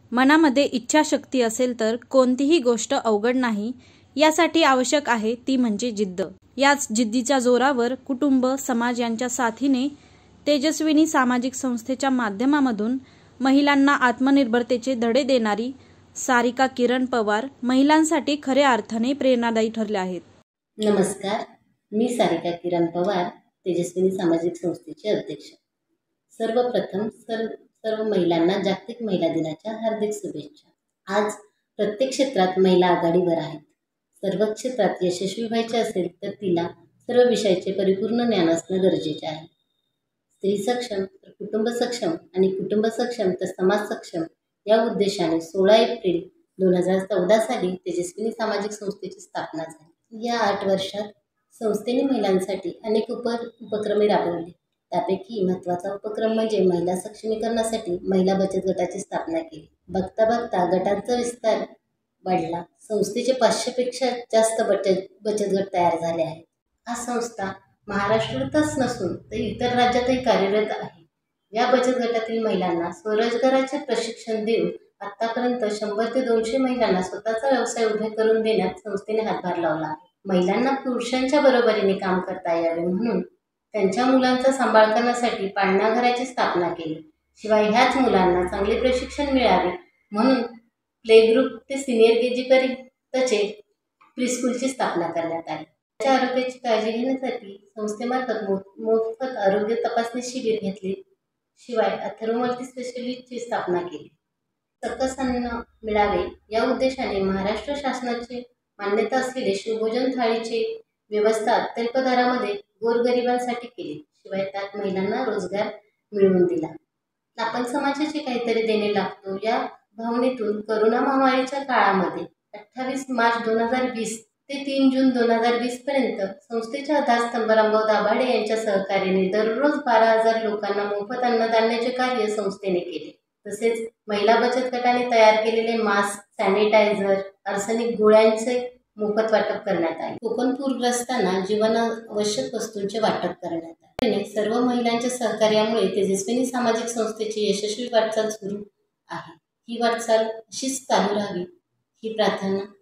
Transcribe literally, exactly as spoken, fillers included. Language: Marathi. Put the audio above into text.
मनामध्ये इच्छाशक्ती असेल तर कोणतीही गोष्ट अवघड नाही. यासाठी आवश्यक आहे ती म्हणजे जिद्द. याच जिद्दीच्या जोरावर कुटुंब, समाज यांच्या साथीने तेजस्विनी सामाजिक संस्थेच्या माध्यमामधून महिलांना आत्मनिर्भरतेचे धडे देणारी सारिका किरण पवार महिलांसाठी खऱ्या अर्थाने प्रेरणादायी ठरल्या आहेत. नमस्कार, मी सारिका किरण पवार, तेजस्विनी सामाजिक संस्थेचे अध्यक्ष. सर्वप्रथम सर्व सर्व महिलांना जागतिक महिला दिनाच्या हार्दिक शुभेच्छा. आज प्रत्येक क्षेत्रात महिला आघाडीवर आहेत. सर्व क्षेत्रात यशस्वी व्हायचे असेल तर तिला सर्व विषयाचे परिपूर्ण ज्ञान असणं गरजेचे आहे. स्त्री सक्षम तर कुटुंब सक्षम आणि कुटुंब सक्षम तर समाज सक्षम या उद्देशाने सोळा एप्रिल दोन हजार चौदा साली तेजस्विनी सामाजिक संस्थेची स्थापना झाली. या आठ वर्षात संस्थेने महिलांसाठी अनेक उप उपक्रमे राबवले. त्यापैकी महत्त्वाचा उपक्रम म्हणजे महिला सक्षमीकरणासाठी महिला बचत गटाची स्थापना केली. बघता बघता गटांचा विस्तार वाढला. संस्थेचे पाचशेपेक्षा जास्त बचत बचत गट तयार झाले आहेत. हा संस्था महाराष्ट्रातच नसून तर इतर राज्यातही कार्यरत आहे. या बचत गटातील महिलांना स्वरोजगाराचे प्रशिक्षण देऊन आतापर्यंत शंभर ते दोनशे महिलांना स्वतःचा व्यवसाय उभे करून देण्यात संस्थेने हातभार लावला आहे. महिलांना पुरुषांच्या बरोबरीने काम करता यावे म्हणून त्यांच्या मुलांचा सांभाळ करण्यासाठी पाळणाघराची स्थापना केली. शिवाय ह्याच मुलांना चांगले प्रशिक्षण मिळावे म्हणून प्ले ग्रुप ते सिनियर के जी पर्यंतचे प्रीस्कूलची स्थापना करण्यात आली. त्याच्या आरोग्याची काळजी घेण्यासाठी संस्थेमार्फत मोफत आरोग्य तपासणी शिबिर घेतले. शिवाय अथर्व मल्टी स्पेशलिस्टची स्थापना केली. सकस अन्न मिळावे या उद्देशाने महाराष्ट्र शासनाचे मान्यता असलेले शिवभोजन थाळीची व्यवस्था अत्यल्प दरामध्ये गोरगरिबांसाठी केली. शिवाय त्यात महिलांना रोजगार मिळवून दिला. आपण समाजाचे काहीतरी देणे लागतो या भावनेतून करोना महामारीच्या काळामध्ये अठ्ठावीस मार्च दोन हजार वीस ते तीन जून दोन हजार वीस पर्यंत संस्थेच्या आधारस्तंभ रामभाऊ दाभाडे यांच्या सहकार्याने दररोज बारा हजार लोकांना मोफत अन्नधान्याचे कार्य संस्थेने केले. तसेच महिला बचत गटाने तयार केलेले मास्क, सॅनिटायझर, आर्सेनिक गोळ्यांचे मोफत वाटप करण्यात आले. कोकण पूरग्रस्तांना जीवनावश्यक वस्तूंचे वाटप करण्यात आले. सर्व महिलांच्या सहकार्यामुळे तेजस्विनी सामाजिक संस्थेची यशस्वी वाटचाल सुरू आहे. ही वाटचाल अशीच चालू राहावी ही प्रार्थना